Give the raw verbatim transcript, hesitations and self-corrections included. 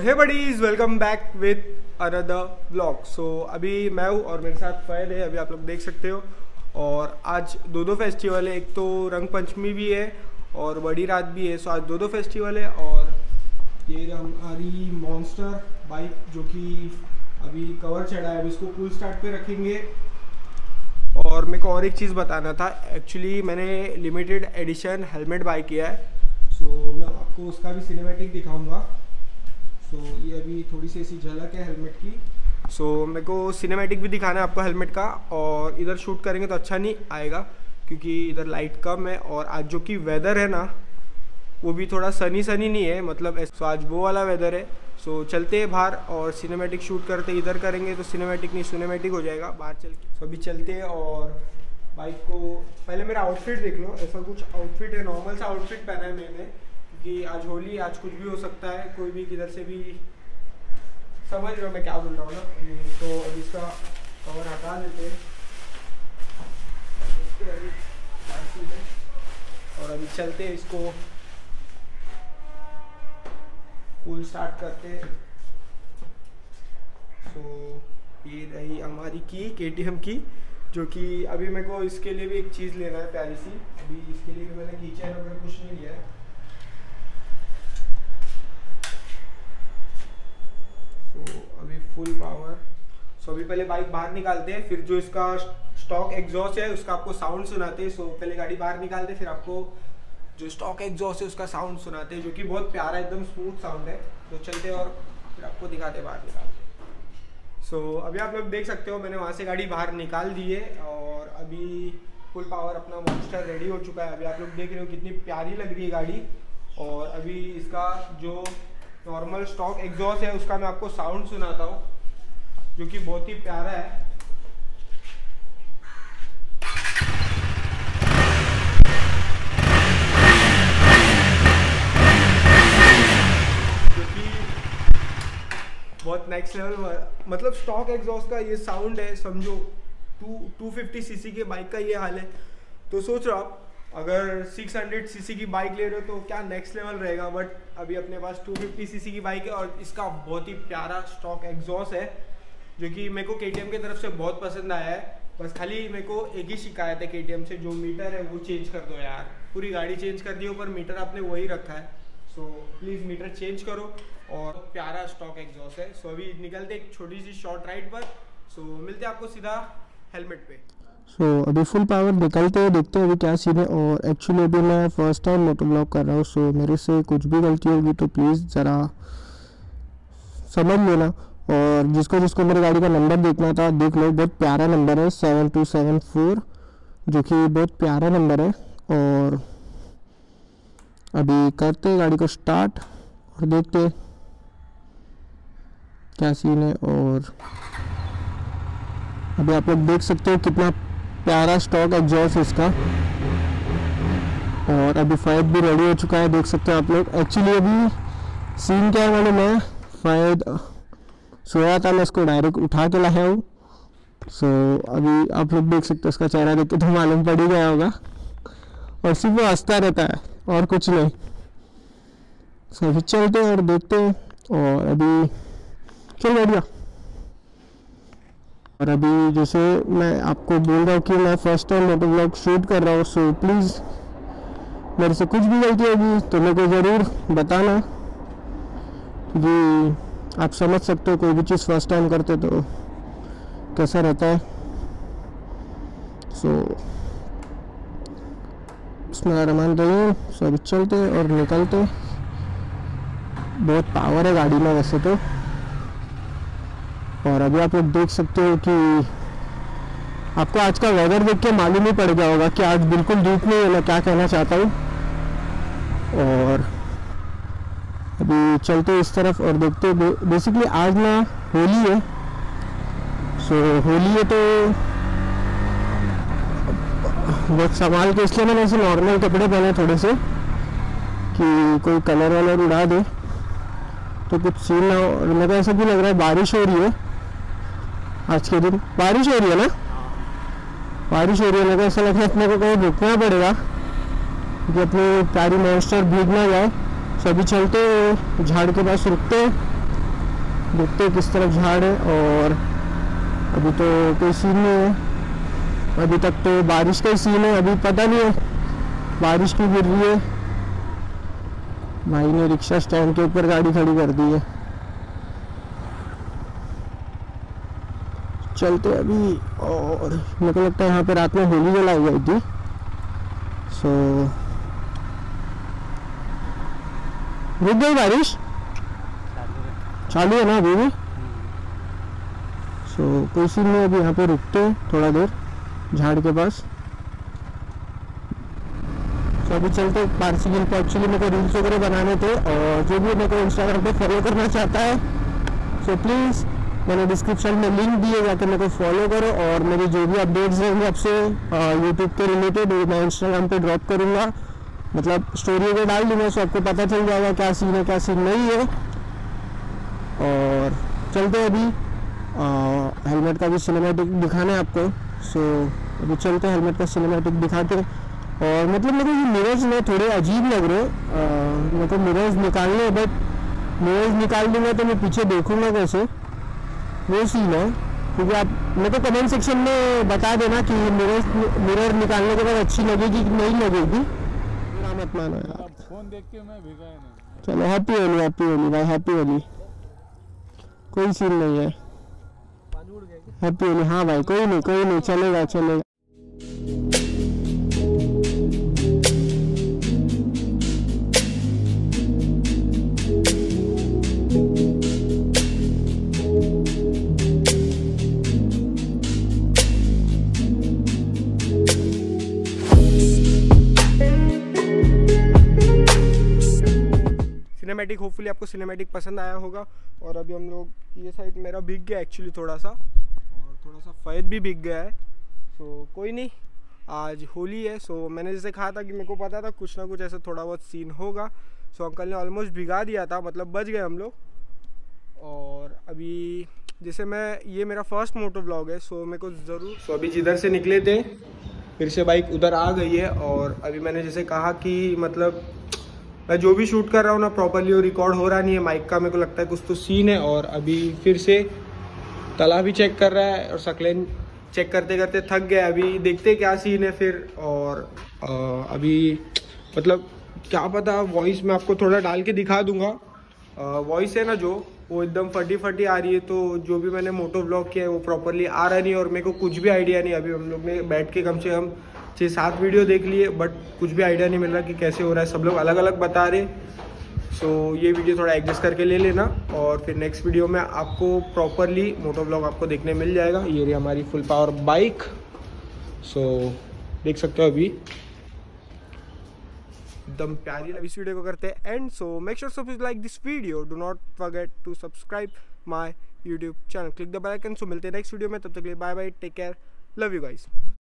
Hey buddies, welcome back with another vlog. So अभी मैं हूँ और मेरे साथ फैद है, अभी आप लोग देख सकते हो। और आज दो दो फेस्टिवल है, एक तो रंग पंचमी भी है और बड़ी रात भी है। सो आज दो दो फेस्टिवल है और ये हमारी मॉन्स्टर बाइक जो कि अभी कवर चढ़ा है, अभी इसको कूल स्टार्ट पे रखेंगे। और मेरे को और एक चीज़ बताना था, एक्चुअली मैंने लिमिटेड एडिशन हेलमेट बाय किया है। सो मैं आपको उसका भी सिनेमैटिक दिखाऊंगा। सो so, ये अभी थोड़ी सी ऐसी झलक है हेलमेट की। सो so, मेरे को सिनेमैटिक भी दिखाना है आपको हेलमेट का। और इधर शूट करेंगे तो अच्छा नहीं आएगा क्योंकि इधर लाइट कम है और आज जो कि वेदर है ना वो भी थोड़ा सनी सनी नहीं है, मतलब सो आज वो वाला वेदर है। सो so, चलते हैं बाहर और सिनेमैटिक शूट करते। इधर करेंगे तो सिनेमैटिक नहीं सिनेमैटिक हो जाएगा बाहर चल के। सो so, अभी चलते हैं और बाइक को पहले मेरा आउटफिट देख लो। ऐसा कुछ आउटफिट है, नॉर्मल सा आउटफिट पहना है मैंने क्योंकि आज होली, आज कुछ भी हो सकता है, कोई भी किधर से भी, समझ रहे हो मैं क्या बोल रहा हूँ ना। तो अभी इसका कवर हटा देते हैं और अभी चलते हैं, इसको कूल स्टार्ट करते हैं। सो ये रही हमारी की केटीएम की, जो कि अभी मेरे को इसके लिए भी एक चीज़ लेना है प्यारी सी। अभी इसके लिए भी मैंने की चैन वगैरह कुछ नहीं लिया है। तो अभी फुल पावर। सो अभी पहले बाइक बाहर निकालते हैं, फिर जो इसका स्टॉक एग्जॉस्ट है उसका आपको साउंड सुनाते हैं। सो पहले गाड़ी बाहर निकालते हैं, फिर आपको जो स्टॉक एग्जॉस्ट है उसका साउंड सुनाते हैं, जो कि बहुत प्यारा एकदम स्मूथ साउंड है। तो चलते और फिर आपको दिखाते बाहर निकालते। सो so, अभी आप लोग देख सकते हो मैंने वहाँ से गाड़ी बाहर निकाल दी है और अभी फुल पावर अपना मॉन्स्टर रेडी हो चुका है। अभी आप लोग देख रहे हो कितनी प्यारी लग रही है गाड़ी। और अभी इसका जो नॉर्मल स्टॉक एग्जॉस्ट है उसका मैं आपको साउंड सुनाता हूँ, जो कि बहुत ही प्यारा है। बहुत नेक्स्ट लेवल, मतलब स्टॉक एग्जॉस्ट का ये साउंड है। समझो टू टू फिफ्टी सीसी के बाइक का ये हाल है। तो सोच रहा हूँ अगर सिक्स हंड्रेड सीसी की बाइक ले रहे हो तो क्या नेक्स्ट लेवल रहेगा। बट अभी अपने पास टू फिफ्टी सीसी की बाइक है और इसका बहुत ही प्यारा स्टॉक एग्जॉस्ट है, जो कि मेरे को केटीएम की तरफ से बहुत पसंद आया है। बस खाली मेरे को एक ही शिकायत है केटीएम से, जो मीटर है वो चेंज कर दो यार। पूरी गाड़ी चेंज कर दी है पर मीटर आपने वही रखा है। सो प्लीज़ मीटर चेंज करो। और प्यारा स्टॉक एग्जॉस्ट है। सो अभी निकलते एक छोटी सी शॉर्ट राइड पर। सो मिलते हैं आपको सीधा हेलमेट पे। सो so, अभी फुल पावर निकलते हैं, देखते हैं अभी क्या सीन है। और एक्चुअली अभी मैं फर्स्ट टाइम मोटो ब्लॉग कर रहा हूँ, सो मेरे से कुछ भी गलती होगी तो प्लीज़ ज़रा समझ लेना। और जिसको जिसको मेरी गाड़ी का नंबर देखना था देख लो, बहुत प्यारा नंबर है सेवन टू सेवन फोर, जो कि बहुत प्यारा नंबर है। और अभी करते हैं गाड़ी को स्टार्ट और देखते हैं क्या सीन है। और अभी आप लोग देख सकते हो कितना प्यारा स्टॉक एग्जॉस्ट है इसका। और अभी फैद भी रेडी हो चुका है, देख सकते हो आप लोग। एक्चुअली अभी सीन क्या है मालूम है, फैद सोया था, मैं इसको डायरेक्ट उठा के लाया हूँ। सो अभी आप लोग देख सकते हो, उसका चेहरा देख के तो मालूम पड़ ही गया होगा। और सिर्फ वो हंसता रहता है और कुछ नहीं। सो अभी चलते हैं और देखते हैं। और अभी चल बढ़िया। और अभी जैसे मैं आपको बोल रहा हूँ कि मैं first time moto blog shoot कर रहा हूँ, सो प्लीज़ मेरे से कुछ भी गलती होगी तो मेरे को ज़रूर बताना, क्योंकि आप समझ सकते हो कोई भी चीज़ फर्स्ट टाइम करते तो कैसा रहता है। सो इसमें रहमान रहीम। सो अभी चलते और निकलते। बहुत पावर है गाड़ी में वैसे तो। और अभी आप लोग देख सकते हो कि आपको आज का वेदर देख के मालूम ही पड़ गया होगा कि आज बिल्कुल धूप नहीं है, मैं क्या कहना चाहता हूँ। और अभी चलते इस तरफ और देखते। बेसिकली आज ना होली है। सो होली है तो बहुत संभाल के, इसलिए मैंने ऐसे नॉर्मल कपड़े पहने थोड़े से कि कोई कलर वलर उड़ा दे तो कुछ सीन ना हो। और मेरे को ऐसा भी लग रहा है बारिश हो रही है आज के दिन। बारिश हो रही है ना, बारिश हो रही है। मेरे को ऐसा लग रहा है अपने को कहीं रुकना पड़ेगा कि अपनी प्यारी मॉन्स्टर भीग ना जाए। सभी चलते झाड़ के पास रुकते देखते हैं किस तरफ झाड़ है। और अभी तो कोई सीन नहीं है, अभी तक तो बारिश का ही सीन है। अभी पता नहीं है बारिश क्यों गिर रही है। भाई ने रिक्शा स्टैंड के ऊपर गाड़ी खड़ी कर दी है। चलते अभी। और मेरे को लगता है यहाँ पे रात में होली जलाई गई थी। सो रुक गई बारिश, चालू है ना अभी भी। सो so, कोई सीन नहीं, अभी यहाँ पे रुकते हैं थोड़ा देर झाड़ के पास। तो अभी चलते पारसी गिल पे। एक्चुअली मेरे को रील्स वगैरह बनाने थे, और जो भी मेरे को इंस्टाग्राम पे फॉलो करना चाहता है सो so, प्लीज़ मैंने डिस्क्रिप्शन में लिंक दिए, जाकर मेरे को फॉलो करो। और मेरे जो भी अपडेट्स रहेंगे आपसे यूट्यूब के रिलेटेड मैं इंस्टाग्राम पे ड्रॉप करूँगा, मतलब स्टोरी वगैरह डाल दूँगा, सो आपको पता चल जाएगा क्या सीन है क्या सीन नहीं है। और चलते अभी हेलमेट का भी सिनेमैटिक दिखाना है आपको। सो अभी चलते हेलमेट का सिनेमैटिक दिखाते। और मतलब मेरे ये मिरर्स में थोड़े अजीब लग रहे हैं, मेरे को मिरर्स निकालने हैं, बट मिरर्स निकाल दूँगा तो मैं पीछे देखूँगा कैसे, वो सीन है। क्योंकि आप मेरे को कमेंट सेक्शन में बता देना कि मिरर मिरर निकालने के बाद अच्छी लगेगी कि नहीं लगेगी। मेरा मत मानो यार, फोन देख के मैं भेजा है नहीं। चलो हैप्पी होली, हैप्पी होली भाई, हैप्पी होली। कोई सीन नहीं है, हैप्पी होली। हाँ भाई कोई नहीं कोई नहीं, चलेगा चलेगा। सिनेमैटिक होपफुली आपको सिनेमैटिक पसंद आया होगा। और अभी हम लोग ये साइड मेरा भीग गया एक्चुअली थोड़ा सा, और थोड़ा सा फैद भी भीग गया है। सो कोई नहीं, आज होली है। सो मैंने जैसे कहा था कि मेरे को पता था कुछ ना कुछ ऐसा थोड़ा बहुत सीन होगा। सो अंकल ने ऑलमोस्ट भिगा दिया था, मतलब बच गए हम लोग। और अभी जैसे मैं ये मेरा फर्स्ट मोटो व्लॉग है, सो मेरे को ज़रूर सो अभी जिधर से निकले थे फिर से बाइक उधर आ गई है। और अभी मैंने जैसे कहा कि मतलब मैं जो भी शूट कर रहा हूँ ना प्रॉपरली वो रिकॉर्ड हो रहा नहीं है माइक का, मेरे को लगता है कुछ तो सीन है। और अभी फिर से तला भी चेक कर रहा है और सकलेन चेक करते करते थक गया। अभी देखते क्या सीन है फिर। और आ, अभी मतलब क्या पता, वॉइस मैं आपको थोड़ा डाल के दिखा दूंगा। वॉइस है ना जो वो एकदम फटी फटी आ रही है, तो जो भी मैंने मोटो व्लॉग किया है वो प्रॉपरली आ रहा नहीं है। और मेरे को कुछ भी आइडिया नहीं, अभी हम लोग ने बैठ के कम से कम छः सात वीडियो देख लिए, बट कुछ भी आइडिया नहीं मिल रहा कि कैसे हो रहा है। सब लोग अलग अलग बता रहे। सो ये वीडियो थोड़ा एडजस्ट करके ले लेना, और फिर नेक्स्ट वीडियो में आपको प्रॉपरली मोटो व्लॉग आपको देखने मिल जाएगा। ये रही हमारी फुल पावर बाइक। सो देख सकते हो अभी एकदम प्यारी। इस वीडियो को करते हैं end. So make sure so like this video, do not forget to subscribe my YouTube channel, click the bell icon. So मिलते हैं नेक्स्ट वीडियो में, तब तक के लिए bye bye, take care, love you guys.